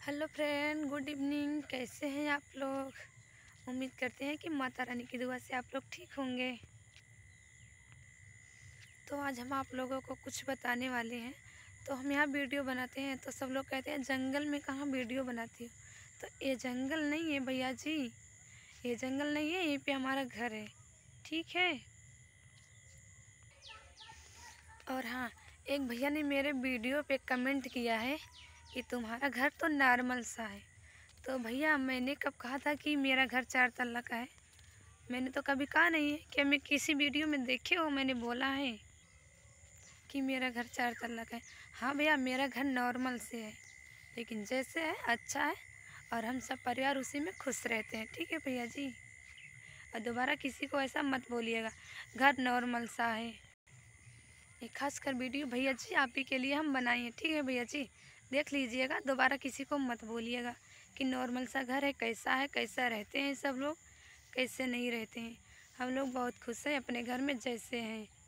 Hello friend, good evening. कैसे हैं आप लोग? उम्मीद करते हैं कि माता रानी की दुआ से आप लोग ठीक होंगे। तो आज हम आप लोगों को कुछ बताने वाले हैं। तो हम यहाँ वीडियो बनाते हैं तो सब लोग कहते हैं जंगल में कहाँ वीडियो बनाती हो। तो ये जंगल नहीं है भैया जी, ये जंगल नहीं है, यहीं पे हमारा घर है। ठीक है। और हाँ, एक भैया ने मेरे वीडियो पे कमेंट किया है कि तुम्हारा घर तो नॉर्मल सा है। तो भैया, मैंने कब कहा था कि मेरा घर 4 तल्ला का है? मैंने तो कभी कहा नहीं है। क्या मैं किसी वीडियो में देखे हो मैंने बोला है कि मेरा घर 4 तल्ला का है? हाँ भैया, मेरा घर नॉर्मल से है, लेकिन जैसे है अच्छा है और हम सब परिवार उसी में खुश रहते हैं। ठीक है भैया जी। और दोबारा किसी को ऐसा मत बोलिएगा घर नॉर्मल सा है। ये खास कर वीडियो भैया जी आप ही के लिए हम बनाए हैं। ठीक है भैया जी, देख लीजिएगा, दोबारा किसी को मत बोलिएगा कि नॉर्मल सा घर है, कैसा है, कैसा रहते हैं सब लोग, कैसे नहीं रहते हैं। हम लोग बहुत खुश हैं अपने घर में जैसे हैं।